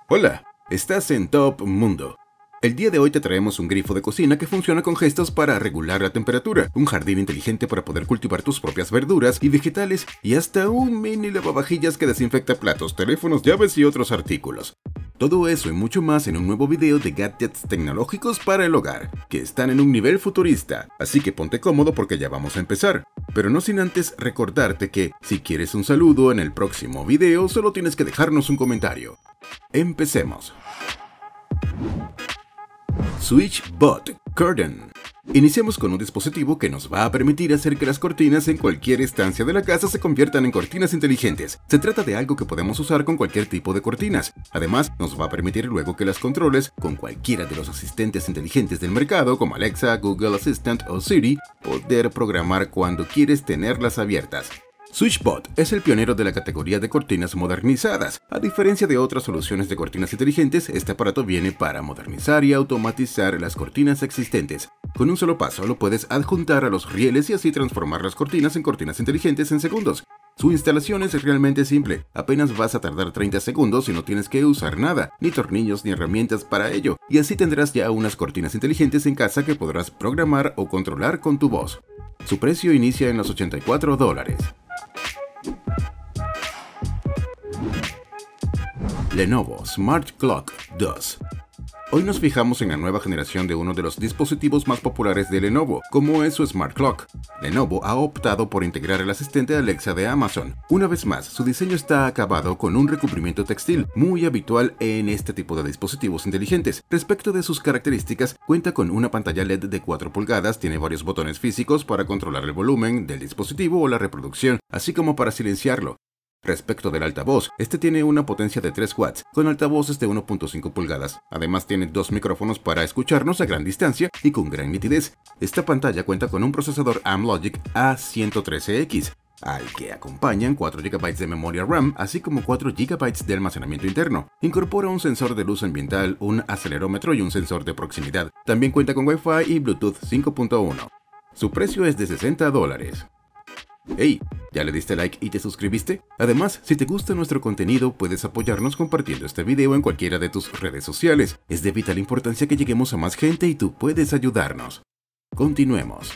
Hola, estás en Top Mundo. El día de hoy te traemos un grifo de cocina que funciona con gestos para regular la temperatura, un jardín inteligente para poder cultivar tus propias verduras y vegetales y hasta un mini lavavajillas que desinfecta platos, teléfonos, llaves y otros artículos. Todo eso y mucho más en un nuevo video de gadgets tecnológicos para el hogar, que están en un nivel futurista, así que ponte cómodo porque ya vamos a empezar. Pero no sin antes recordarte que, si quieres un saludo en el próximo video, solo tienes que dejarnos un comentario. Empecemos. SwitchBot Curtain. Iniciamos con un dispositivo que nos va a permitir hacer que las cortinas en cualquier estancia de la casa se conviertan en cortinas inteligentes. Se trata de algo que podemos usar con cualquier tipo de cortinas. Además, nos va a permitir luego que las controles con cualquiera de los asistentes inteligentes del mercado como Alexa, Google Assistant o Siri, poder programar cuando quieres tenerlas abiertas. SwitchBot es el pionero de la categoría de cortinas modernizadas. A diferencia de otras soluciones de cortinas inteligentes, este aparato viene para modernizar y automatizar las cortinas existentes. Con un solo paso lo puedes adjuntar a los rieles y así transformar las cortinas en cortinas inteligentes en segundos. Su instalación es realmente simple, apenas vas a tardar 30 segundos y no tienes que usar nada, ni tornillos ni herramientas para ello, y así tendrás ya unas cortinas inteligentes en casa que podrás programar o controlar con tu voz. Su precio inicia en los $84. Lenovo Smart Clock 2. Hoy nos fijamos en la nueva generación de uno de los dispositivos más populares de Lenovo, como es su Smart Clock. Lenovo ha optado por integrar el asistente Alexa de Amazon. Una vez más, su diseño está acabado con un recubrimiento textil, muy habitual en este tipo de dispositivos inteligentes. Respecto de sus características, cuenta con una pantalla LED de 4 pulgadas, tiene varios botones físicos para controlar el volumen del dispositivo o la reproducción, así como para silenciarlo. Respecto del altavoz, este tiene una potencia de 3 watts, con altavoces de 1.5 pulgadas. Además tiene dos micrófonos para escucharnos a gran distancia y con gran nitidez. Esta pantalla cuenta con un procesador Amlogic A113X, al que acompañan 4 GB de memoria RAM, así como 4 GB de almacenamiento interno. Incorpora un sensor de luz ambiental, un acelerómetro y un sensor de proximidad. También cuenta con Wi-Fi y Bluetooth 5.1. Su precio es de $60. Hey, ¿ya le diste like y te suscribiste? Además, si te gusta nuestro contenido, puedes apoyarnos compartiendo este video en cualquiera de tus redes sociales. Es de vital importancia que lleguemos a más gente y tú puedes ayudarnos. Continuemos.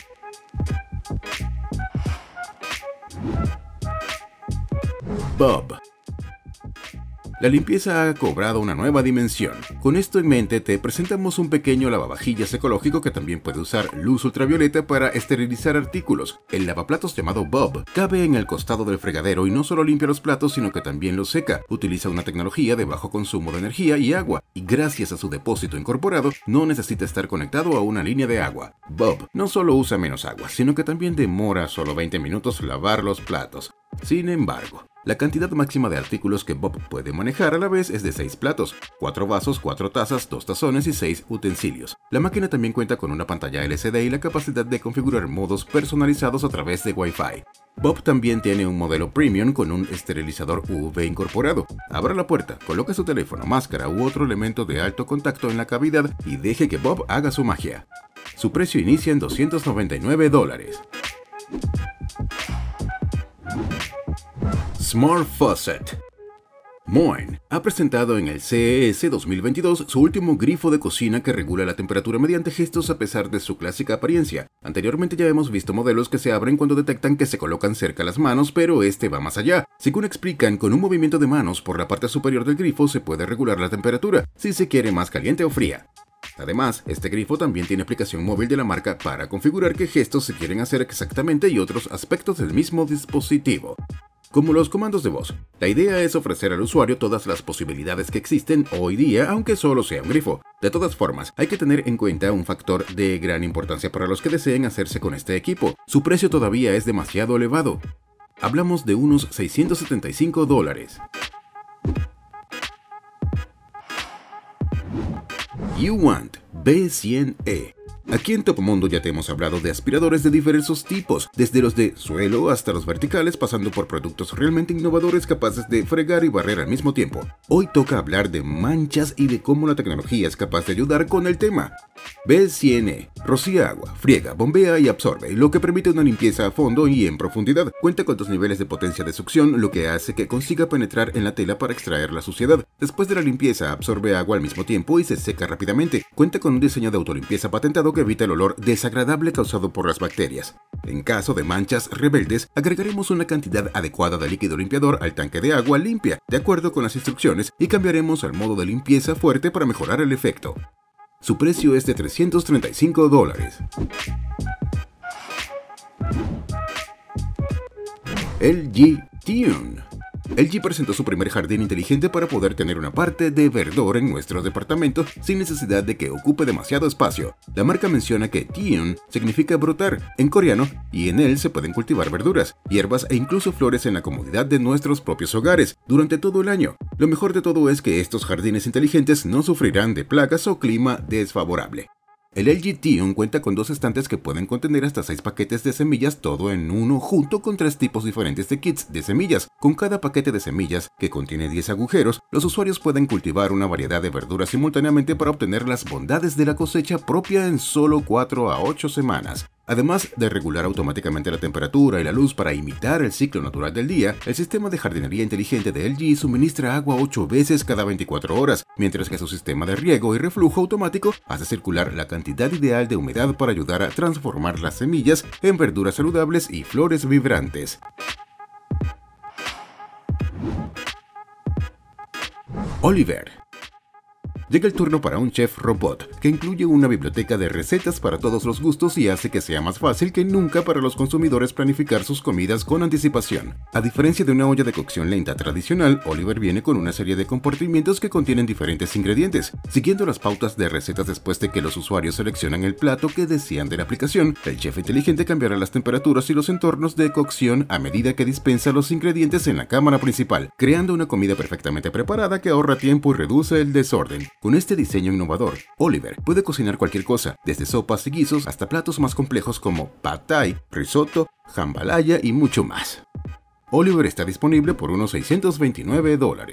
Bob. La limpieza ha cobrado una nueva dimensión. Con esto en mente te presentamos un pequeño lavavajillas ecológico que también puede usar luz ultravioleta para esterilizar artículos. El lavaplatos llamado Bob cabe en el costado del fregadero y no solo limpia los platos sino que también los seca. Utiliza una tecnología de bajo consumo de energía y agua y gracias a su depósito incorporado no necesita estar conectado a una línea de agua. Bob no solo usa menos agua sino que también demora solo 20 minutos lavar los platos. Sin embargo, la cantidad máxima de artículos que Bob puede manejar a la vez es de 6 platos, 4 vasos, 4 tazas, 2 tazones y 6 utensilios. La máquina también cuenta con una pantalla LCD y la capacidad de configurar modos personalizados a través de Wi-Fi. Bob también tiene un modelo premium con un esterilizador UV incorporado. Abra la puerta, coloque su teléfono, máscara u otro elemento de alto contacto en la cavidad y deje que Bob haga su magia. Su precio inicia en $299. Smart Faucet. Moen ha presentado en el CES 2022 su último grifo de cocina que regula la temperatura mediante gestos a pesar de su clásica apariencia. Anteriormente ya hemos visto modelos que se abren cuando detectan que se colocan cerca las manos, pero este va más allá. Según explican, con un movimiento de manos por la parte superior del grifo se puede regular la temperatura, si se quiere más caliente o fría. Además, este grifo también tiene aplicación móvil de la marca para configurar qué gestos se quieren hacer exactamente y otros aspectos del mismo dispositivo. Como los comandos de voz, la idea es ofrecer al usuario todas las posibilidades que existen hoy día, aunque solo sea un grifo. De todas formas, hay que tener en cuenta un factor de gran importancia para los que deseen hacerse con este equipo. Su precio todavía es demasiado elevado. Hablamos de unos $675. Uwant B100E. Aquí en Top Mundo ya te hemos hablado de aspiradores de diversos tipos, desde los de suelo hasta los verticales, pasando por productos realmente innovadores capaces de fregar y barrer al mismo tiempo. Hoy toca hablar de manchas y de cómo la tecnología es capaz de ayudar con el tema. B100E rocía agua, friega, bombea y absorbe, lo que permite una limpieza a fondo y en profundidad. Cuenta con 2 niveles de potencia de succión, lo que hace que consiga penetrar en la tela para extraer la suciedad. Después de la limpieza, absorbe agua al mismo tiempo y se seca rápidamente. Cuenta con un diseño de autolimpieza patentado que evita el olor desagradable causado por las bacterias. En caso de manchas rebeldes, agregaremos una cantidad adecuada de líquido limpiador al tanque de agua limpia, de acuerdo con las instrucciones, y cambiaremos al modo de limpieza fuerte para mejorar el efecto. Su precio es de $335. LG Tune. LG presentó su primer jardín inteligente para poder tener una parte de verdor en nuestro departamento sin necesidad de que ocupe demasiado espacio. La marca menciona que Tune significa brotar en coreano y en él se pueden cultivar verduras, hierbas e incluso flores en la comodidad de nuestros propios hogares durante todo el año. Lo mejor de todo es que estos jardines inteligentes no sufrirán de plagas o clima desfavorable. El LG Tune cuenta con 2 estantes que pueden contener hasta 6 paquetes de semillas, todo en uno, junto con 3 tipos diferentes de kits de semillas. Con cada paquete de semillas, que contiene 10 agujeros, los usuarios pueden cultivar una variedad de verduras simultáneamente para obtener las bondades de la cosecha propia en solo 4 a 8 semanas. Además de regular automáticamente la temperatura y la luz para imitar el ciclo natural del día, el sistema de jardinería inteligente de LG suministra agua 8 veces cada 24 horas, mientras que su sistema de riego y reflujo automático hace circular la cantidad ideal de humedad para ayudar a transformar las semillas en verduras saludables y flores vibrantes. Oliver. Llega el turno para un chef robot, que incluye una biblioteca de recetas para todos los gustos y hace que sea más fácil que nunca para los consumidores planificar sus comidas con anticipación. A diferencia de una olla de cocción lenta tradicional, Oliver viene con una serie de compartimientos que contienen diferentes ingredientes. Siguiendo las pautas de recetas después de que los usuarios seleccionan el plato que desean de la aplicación, el chef inteligente cambiará las temperaturas y los entornos de cocción a medida que dispensa los ingredientes en la cámara principal, creando una comida perfectamente preparada que ahorra tiempo y reduce el desorden. Con este diseño innovador, Oliver puede cocinar cualquier cosa, desde sopas y guisos hasta platos más complejos como pad thai, risotto, jambalaya y mucho más. Oliver está disponible por unos $629.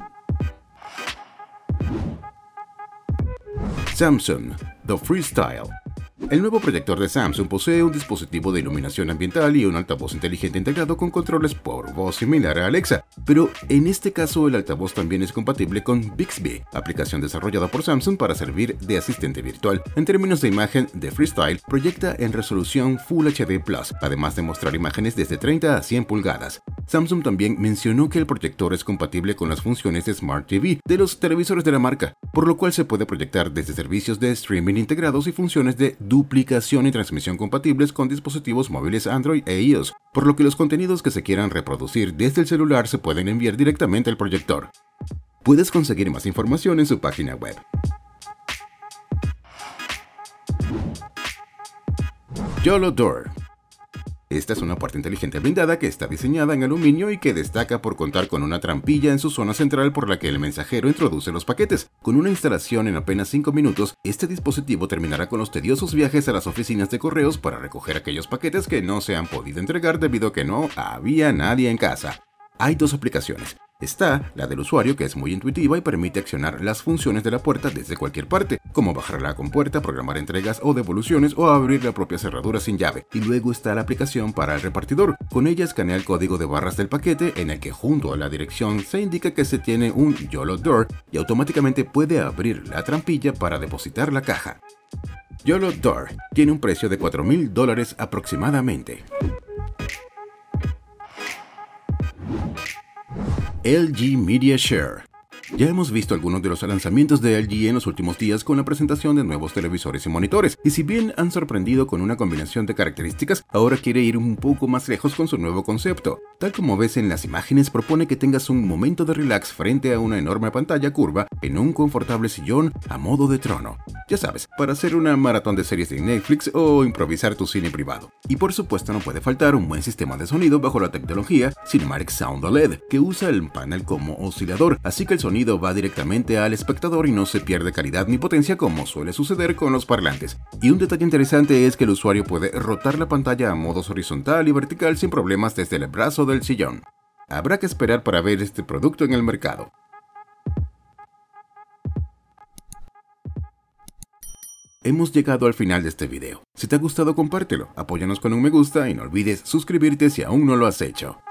Samsung The Freestyle. El nuevo proyector de Samsung posee un dispositivo de iluminación ambiental y un altavoz inteligente integrado con controles por voz similar a Alexa, pero en este caso el altavoz también es compatible con Bixby, aplicación desarrollada por Samsung para servir de asistente virtual. En términos de imagen, The Freestyle proyecta en resolución Full HD+, además de mostrar imágenes desde 30 a 100 pulgadas. Samsung también mencionó que el proyector es compatible con las funciones de Smart TV de los televisores de la marca, por lo cual se puede proyectar desde servicios de streaming integrados y funciones de duplicación y transmisión compatibles con dispositivos móviles Android e iOS, por lo que los contenidos que se quieran reproducir desde el celular se pueden enviar directamente al proyector. Puedes conseguir más información en su página web. YOLO Door. Esta es una puerta inteligente blindada que está diseñada en aluminio y que destaca por contar con una trampilla en su zona central por la que el mensajero introduce los paquetes. Con una instalación en apenas 5 minutos, este dispositivo terminará con los tediosos viajes a las oficinas de correos para recoger aquellos paquetes que no se han podido entregar debido a que no había nadie en casa. Hay 2 aplicaciones. Está la del usuario, que es muy intuitiva y permite accionar las funciones de la puerta desde cualquier parte, como bajar la compuerta, programar entregas o devoluciones o abrir la propia cerradura sin llave. Y luego está la aplicación para el repartidor. Con ella escanea el código de barras del paquete, en el que junto a la dirección se indica que se tiene un YOLO Door y automáticamente puede abrir la trampilla para depositar la caja. YOLO Door tiene un precio de $4,000 aproximadamente. LG Media Share. Ya hemos visto algunos de los lanzamientos de LG en los últimos días con la presentación de nuevos televisores y monitores, y si bien han sorprendido con una combinación de características, ahora quiere ir un poco más lejos con su nuevo concepto. Tal como ves en las imágenes, propone que tengas un momento de relax frente a una enorme pantalla curva en un confortable sillón a modo de trono. Ya sabes, para hacer una maratón de series de Netflix o improvisar tu cine privado. Y por supuesto no puede faltar un buen sistema de sonido bajo la tecnología Cinematic Sound OLED, que usa el panel como oscilador, así que el sonido va directamente al espectador y no se pierde calidad ni potencia como suele suceder con los parlantes. Y un detalle interesante es que el usuario puede rotar la pantalla a modos horizontal y vertical sin problemas desde el brazo del sillón. Habrá que esperar para ver este producto en el mercado. hemos llegado al final de este video. Si te ha gustado, compártelo, apóyanos con un me gusta y no olvides suscribirte si aún no lo has hecho.